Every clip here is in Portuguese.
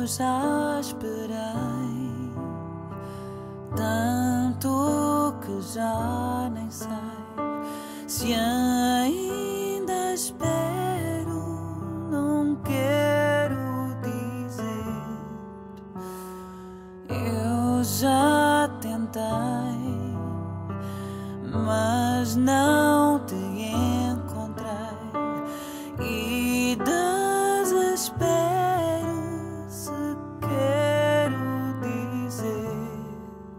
Eu já esperei tanto que já nem sei se ainda espero. Não quero dizer, eu já tentei, mas não te encontrei e desespero. Se quero dizer,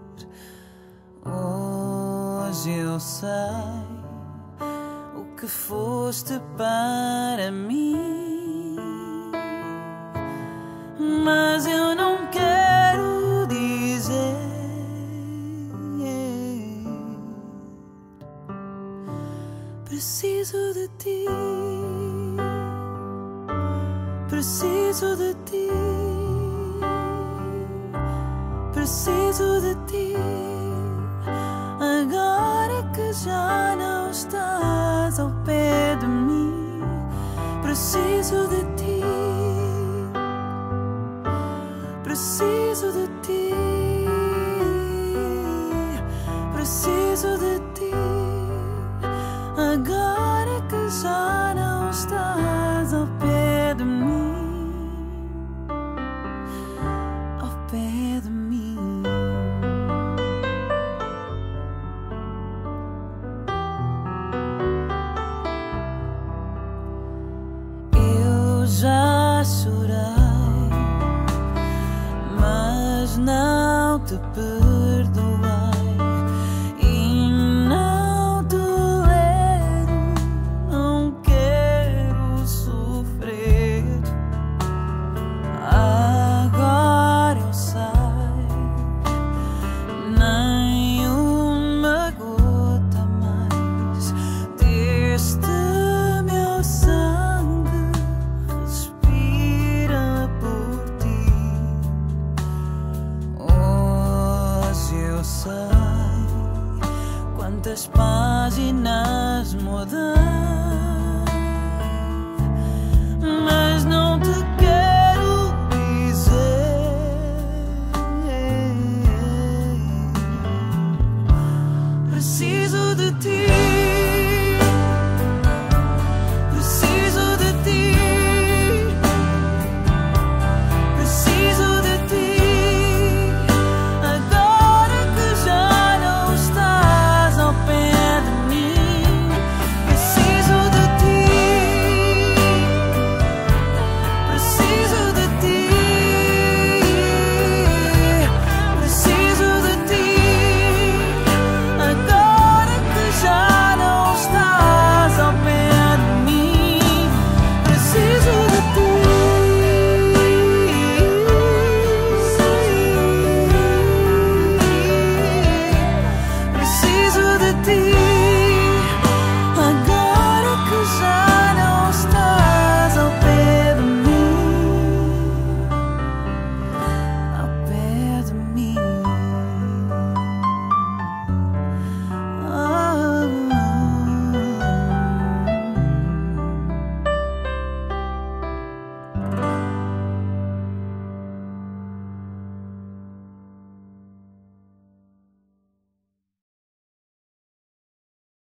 hoje eu sei o que foste para mim, mas eu não quero dizer. Preciso de ti, preciso de ti, preciso de ti. Agora que já não estás ao pé de mim, preciso de ti, preciso de ti, preciso de ti. Agora que já não estás ao pé de mim, ao pé de mim. Eu já chorei, mas não te perdi.